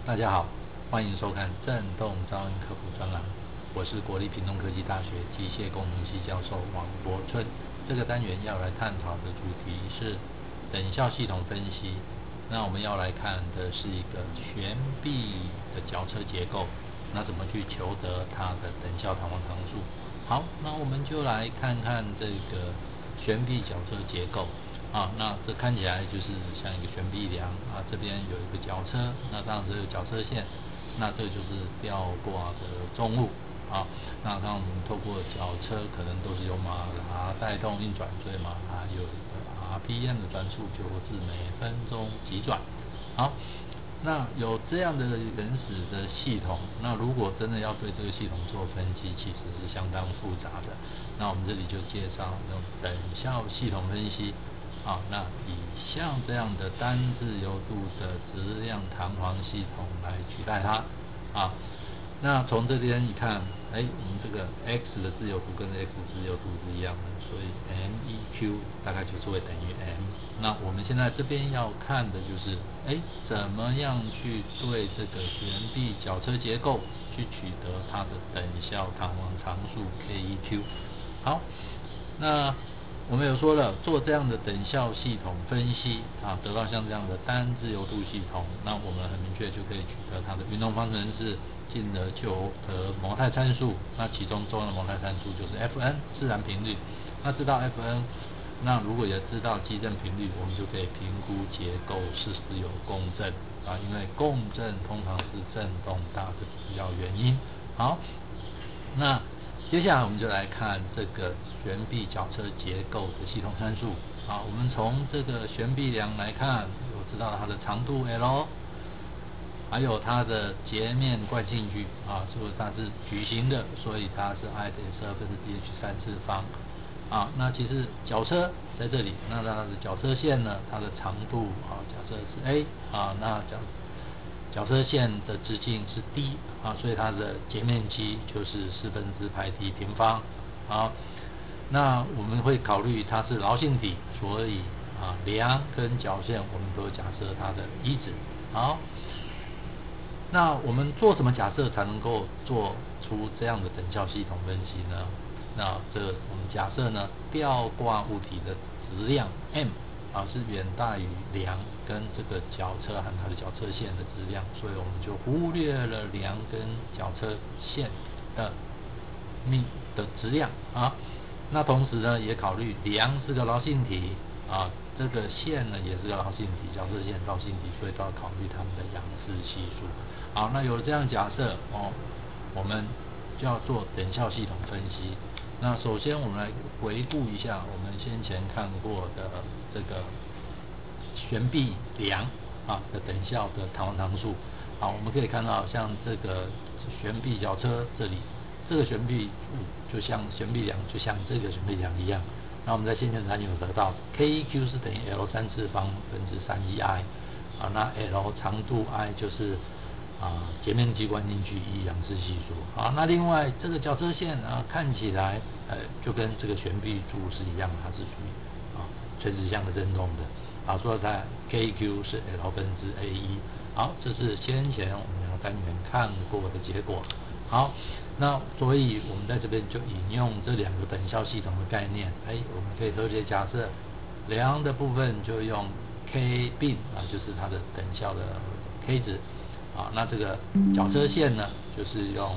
大家好，欢迎收看震动噪音科普专栏，我是国立屏东科技大学机械工程系教授王柏春。这个单元要来探讨的主题是等效系统分析。那我们要来看的是一个悬臂的绞车结构，那怎么去求得它的等效弹簧常数？好，那我们就来看看这个悬臂绞车结构。那这看起来就是像一个悬臂梁这边有一个绞车，那当然这个绞车线，那这就是吊挂的重物那当我们透过绞车可能都是由马达带动运转，所以马达有一个 RPM 的转速就是每分钟几转。好，那有这样的原始的系统，那如果真的要对这个系统做分析，其实是相当复杂的。那我们这里就介绍用等效系统分析。那以像这样的单自由度的质量弹簧系统来取代它那从这边一看，我们这个 x 的自由度跟 x 自由度是一样的，所以 MEQ 大概就是会等于 m。那我们现在这边要看的就是，怎么样去对这个悬臂绞车结构去取得它的等效弹簧常数 KEQ。好，那我们有说了，做这样的等效系统分析得到像这样的单自由度系统，那我们很明确就可以取得它的运动方程式，进而求得模态参数。那其中重要的模态参数就是 Fn 自然频率。那知道 Fn， 那如果也知道基振频率，我们就可以评估结构是不是有共振因为共振通常是振动大的主要原因。好，那接下来我们就来看这个悬臂绞车结构的系统参数。我们从这个悬臂梁来看，我知道它的长度 L， 还有它的截面惯性矩是它是矩形的，所以它是 I 等于12分之 dH3次方。那其实绞车在这里，那它的绞车线呢，它的长度假设是 A那绞车线的直径是 d 所以它的截面积就是4分之派 d 平方。那我们会考虑它是劳性体，所以梁跟绞线我们都假设它的一值。好，那我们做什么假设才能够做出这样的等效系统分析呢？那我们假设呢，吊挂物体的质量 m 是远大于梁跟这个绞车和它的绞车线的质量，所以我们就忽略了梁跟绞车线的质量那同时呢，也考虑梁是个劳性体这个线呢也是个劳性体，绞车线劳性体，所以都要考虑它们的仰视系数。好，那有了这样假设我们就要做等效系统分析。那首先我们来回顾一下我们先前看过的这个悬臂梁的等效的弹簧常数。我们可以看到像这个悬臂绞车这里，这个悬臂就像悬臂梁，就像这个悬臂梁一样。那我们在先前单元有得到 KEQ 是等于 L3次方分之3EI那 L 长度 I 就是截面积惯性矩1仰视系数。那另外这个绞车线看起来就跟这个悬臂柱是一样，它是属于垂直向的振动的所以在 KEQ 是 L 分之 A1。好，这是先前我们两个单元看过的结果。好，那所以我们在这边就引用这两个等效系统的概念，我们可以合理假设梁的部分就用 K 并就是它的等效的 K 值那这个绞车线呢，就是用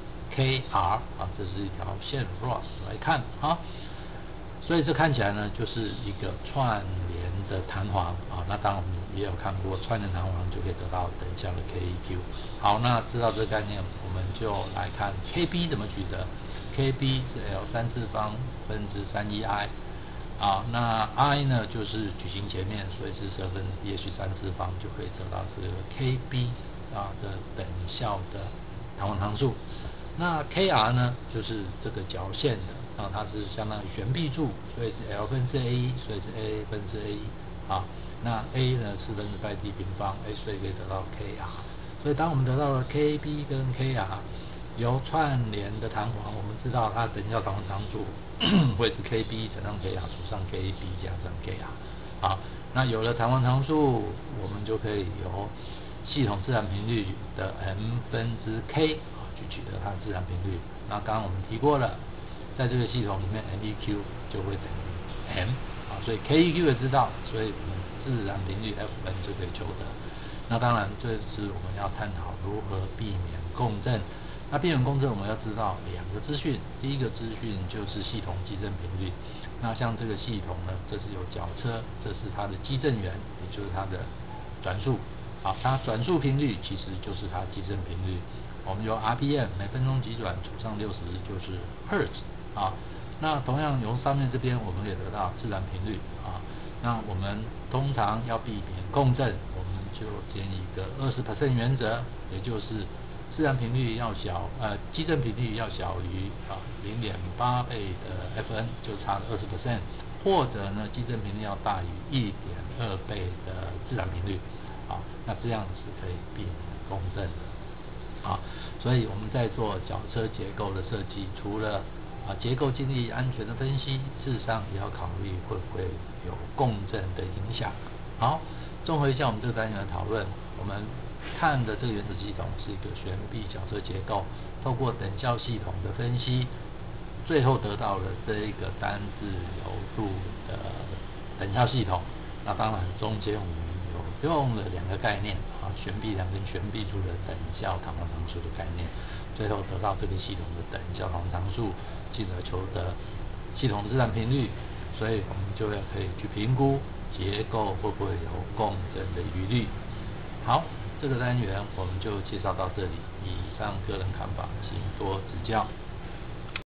KR 这是一条线 Ross 来看所以这看起来呢，就是一个串联的弹簧那当然我们也有看过串联弹簧就可以得到等效的 KEQ。好，那知道这个概念，我们就来看 KB 怎么取得。KB 是 L3次方分之3EI那 I 呢就是矩形截面，所以是12分之dH3次方，就可以得到这个 KB的等效的弹簧常数。那 KR 呢就是这个绞线的它是相当于悬臂柱，所以是 L 分之 A1， 所以是 A 分之 A1 那 A 呢4分之派 d 平方所以可以得到 KR。所以当我们得到了 KB 跟 KR 由串联的弹簧，我们知道它的等效弹簧常数会是 KB 乘上 KR 除上 KB 加上 KR。那有了弹簧常数，我们就可以由系统自然频率的 m/k 去取得它的自然频率。那刚刚我们提过了，在这个系统里面 meq 就会等于 m 所以 keq 也知道，所以我们自然频率 Fn 就可以求得。那当然，这是我们要探讨如何避免共振。那避免共振，我们要知道两个资讯。第一个资讯就是系统基振频率。那像这个系统呢，这是有绞车，这是它的基振源，也就是它的转速。好，它转速频率其实就是它基振频率。我们由 RPM 每分钟急转除上60就是 Hertz 啊。那同样由上面这边我们也得到自然频率啊。那我们通常要避免共振，我们就建议一个20% 原则，也就是自然频率要基振频率要小于0.8倍的 Fn， 就差了20%，或者呢基振频率要大于1.2倍的自然频率，那这样是可以避免共振的。所以我们在做绞车结构的设计，除了结构静力安全的分析，事实上也要考虑会不会有共振的影响。好，综合一下我们这个单元的讨论，我们看的这个原子系统是一个悬臂绞车结构，透过等效系统的分析，最后得到了这一个单自由度的等效系统。那当然中间我们有用了两个概念悬臂梁跟悬臂柱的等效弹簧常数的概念，最后得到这个系统的等效弹簧常数，进而求得系统的自然频率。所以我们就要可以去评估结构会不会有共振的疑虑。好，这个单元我们就介绍到这里，以上个人看法，请多指教。